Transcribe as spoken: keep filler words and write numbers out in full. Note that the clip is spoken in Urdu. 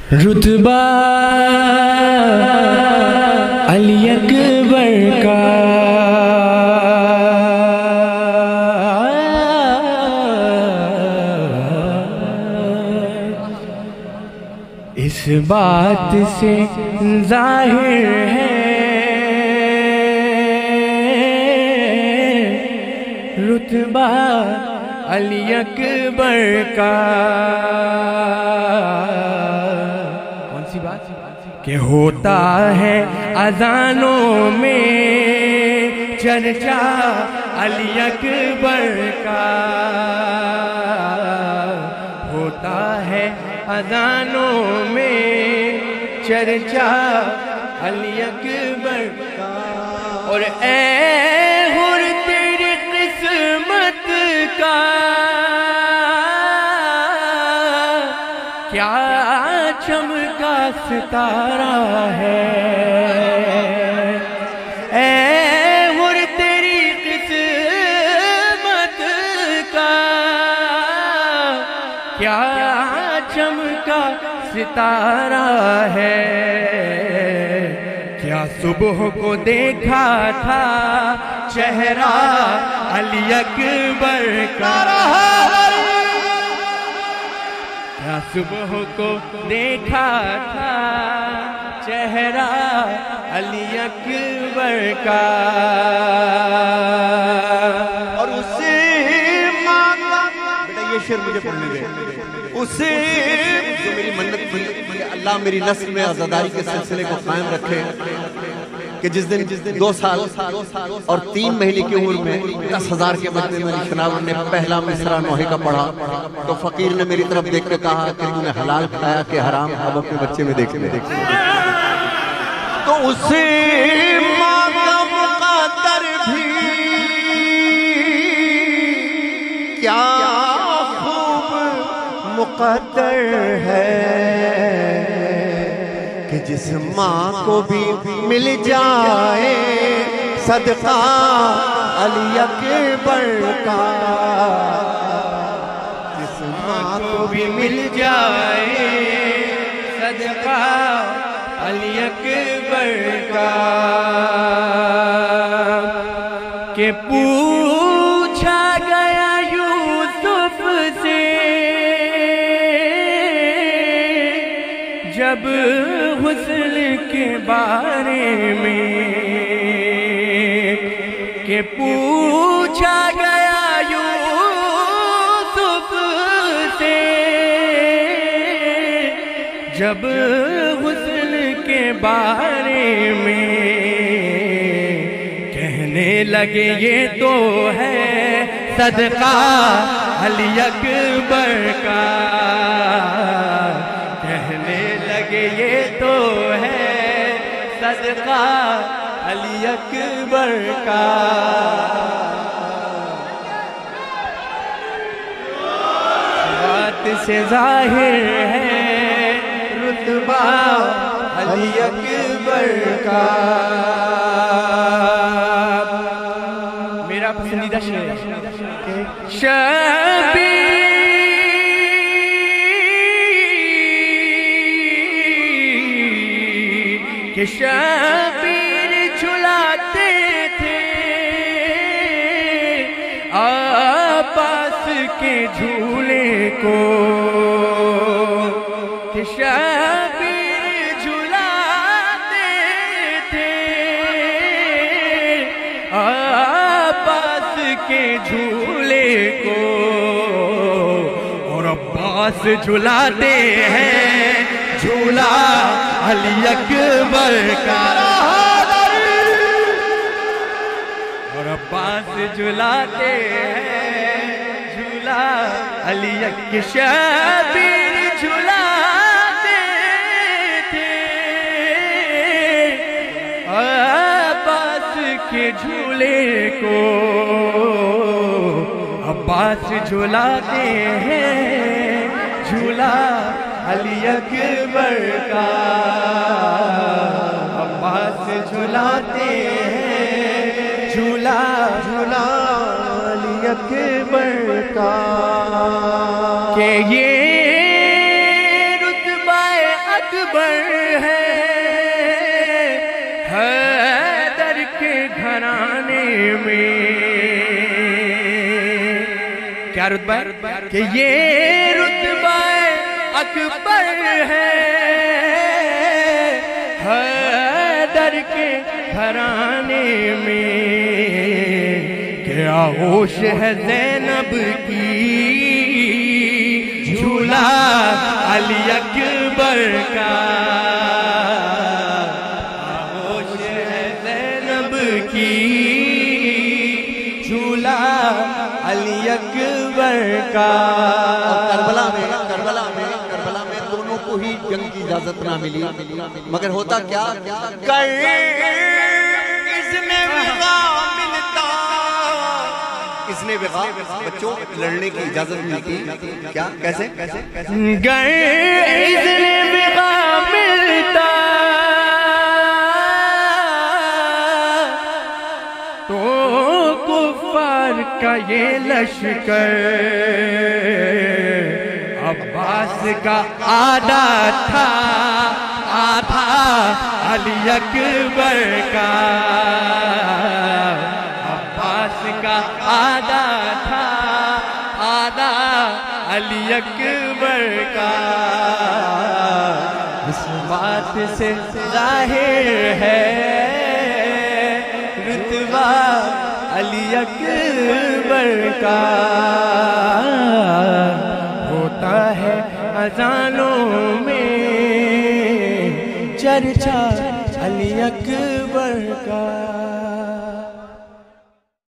رتبہ علی اکبر کا اس بات سے ظاہر ہے رتبہ علی اکبر کا کون سی بات کہ ہوتا ہے اذانوں میں چرچا علی اکبر کا ہوتا ہے اذانوں میں چرچا علی اکبر کا اور اے حر تیری قسمت کا کیا چمکا ستارہ ہے اے حر تیری قسمت کا کیا چمکا ستارہ ہے کیا صبح کو دیکھا تھا چہرہ علی اکبر کا کیا صبح کو دیکھا تھا چہرہ علی اکبر کا اور اسے مانگا بیٹا یہ شعر مجھے پڑھنے دے اسے جو میری منت تھی کہ اللہ میری نسل میں عزاداری کے سلسلے کو قائم رکھے کہ جس دن دو سال اور تین مہینے کی عمر میں دس ہزار کے بعد میں میری شناور نے پہلا مصرع نوحے کا پڑھا تو فقیر نے میری طرف دیکھ کے کہا کہ تم نے حلال کھایا کہ حرام اب اپنے بچے میں دیکھنے تو اسے ماتم قدر بھی کیا خوب مقدر ہے کہ جس ماں کو بھی مل جائے صدقہ علی اکبر کا جس ماں کو بھی مل جائے صدقہ علی اکبر کا کہ پوچھا گیا یوسف سے جب حسن کے بارے میں کہ پوچھا گیا یوسف سے جب حسن کے بارے میں کہنے لگے یہ تو ہے صدقہ علی اکبر کا کہنے لگے یہ تو ہے صدقہ علی اکبر کا بات سے ظاہر ہے رتبہ علی اکبر کا میرا پسندیدہ شعر شبیر کہ شبیر جھلاتے تھے عباس کے جھولے کو کہ شبیر جھلاتے تھے عباس کے جھولے کو اور عباس جھلاتے ہیں جھولا علی اکبر کا اور عباس جھلاتے ہیں جھولا علی اکبر شبیر جھلاتے تھے عباس کے جھولے کو عباس جھلاتے ہیں جھولا علی اکبر کا عباس جھلاتے ہیں جھولا جھولا علی اکبر کا کہ یہ رتبہ اکبر ہے حیدر کے گھرانے میں کیا رتبہ ہے کہ یہ رتبہ اکبر ہے حیدر کے گھرانے میں کیا ہوش ہے زینب کی جھولا علی اکبر کا ہوش ہے زینب کی جھولا علی اکبر کا کربلا میں کربلا میں کربلا میں دونوں کو ہی جنگ کی اجازت نہ ملی مگر ہوتا کیا کر اذن وغا ملتا اذن وغا بچوں لڑنے کی اجازت ملتی کیا کیسے گر اذن وغا ملتا تو کفار کا یہ لشکر عباس کا آدھا تھا آدھا علی اکبر کا عباس کا آدھا تھا آدھا علی اکبر کا اس بات سے ظاہر ہے رتبہ علی اکبر کا ہوتا ہے اذانوں میں چرچا علی اکبر